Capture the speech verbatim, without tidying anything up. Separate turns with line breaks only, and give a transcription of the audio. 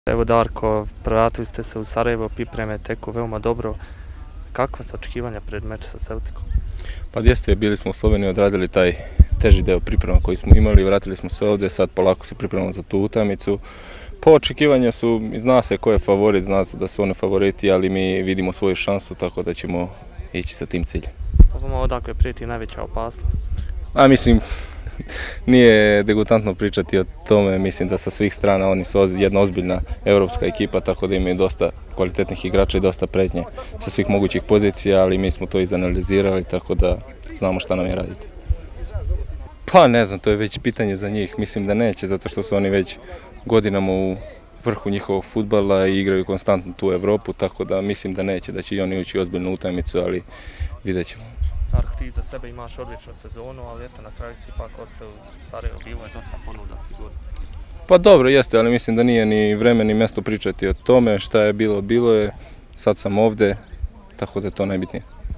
Evo Darko, vratili ste se u Sarajevo, pripreme teku veoma dobro. Kakva su očekivanja pred meč sa Celticom?
Pa jeste, bili smo u Sloveniji, odradili taj teži deo priprema koji smo imali, vratili smo se ovdje, sad polako se pripremamo za tu utakmicu. Po očekivanja su, zna se ko je favorit, zna se da su oni favoriti, ali mi vidimo svoju šansu, tako da ćemo ići sa tim ciljem.
Ovamo odakle prijeti najveća opasnost?
A mislim, nije degutantno pričati o tome, mislim da sa svih strana oni su jedna ozbiljna europska ekipa, tako da imaju dosta kvalitetnih igrača i dosta pretnje sa svih mogućih pozicija, ali mi smo to izanalizirali, tako da znamo šta nam je raditi. Pa ne znam, to je već pitanje za njih, mislim da neće, zato što su oni već godinama u vrhu njihovog fudbala i igraju konstantno tu u Evropu, tako da mislim da neće, da će i oni ući u ozbiljnu utakmicu, ali vidjet ćemo.
Darko, ti za sebe imaš odličnu sezonu, ali eto na kraju si ipak ostao u Sarajevo, bilo je dosta ponuda sigurno.
Pa dobro jeste, ali mislim da nije ni vreme ni mjesto pričati o tome, šta je bilo, bilo je, sad sam ovdje, tako da je to najbitnije.